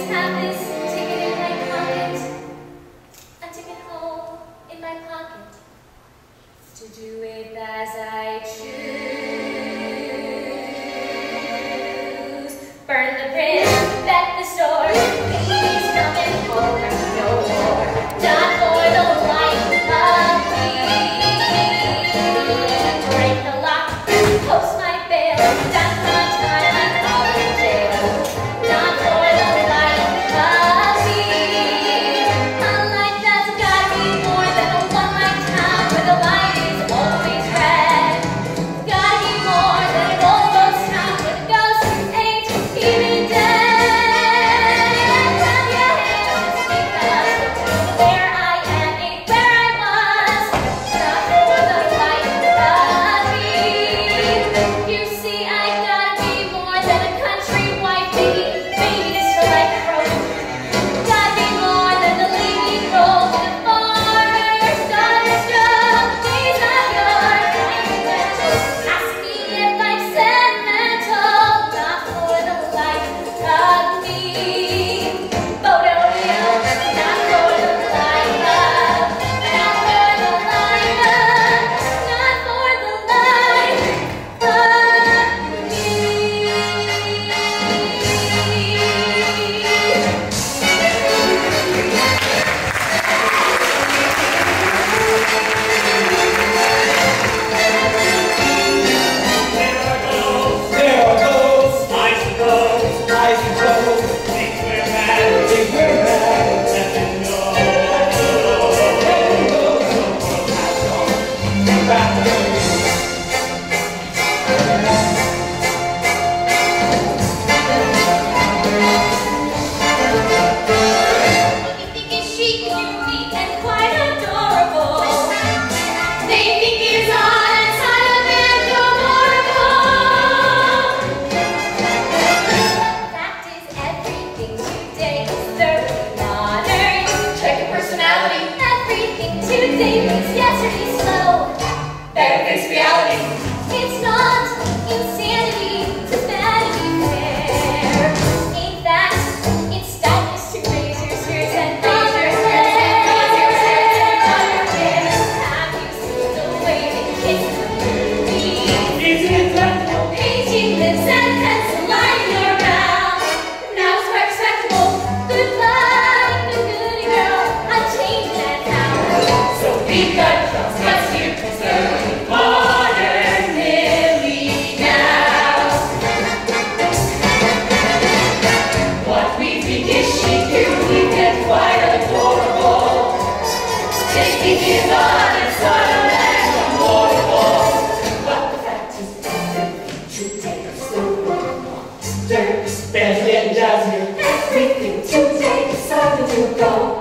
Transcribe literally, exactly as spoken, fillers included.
have this ticket in my pocket, a ticket home in my pocket, to do with as I choose. Burn the bridge, bet the store, please come and open the door. Not for the life of me. Break the lock, post my bail, down my time I'm out of jail. Not for the life of me. A life that's gotta be more than a one-night town where the light is always red. Gotta be more than an old ghost town where the ghost ain't even dead. Clap your hands because where I am ain't where I was. Not for the life of me. You see, I gotta be more than a country wife, maybe, maybe this for life road. Gotta be more than the leading role in a farmer's daughter's job. These are your kindness. Ask me if I'm sentimental. Not for the life of me. Bodolio, not for the life of. Not for the life of. Not for the life of me. There are those, I suppose, I suppose, think we're mad, think we're mad, and then no. There goes the world has gone back again. They think it's chic, unique, and quite adorable. They think it's odd and silent and adorable. Fact is, everything today is thoroughly modern. Check your personality. Everything today makes yesterday slow. Better than reality. It's not insanity, it's vanity fair. Ain't that? It's stylish to raise your skirts and raise your skirts and raise your skirts and raise your hair. Have you seen the way they kiss the movies? Is it that? Painting lips and pencil line your mouth. Now it's quite respectable. Goodbye, good goody girl. I'm changing that now. So be good, what's your concern? Modern Millie now. What we think is chic, unique, and quite adorable. They think is odd and silent and immortal. But the fact is, everything today is so modern. There's getting jazzier. Everything today is starting to go.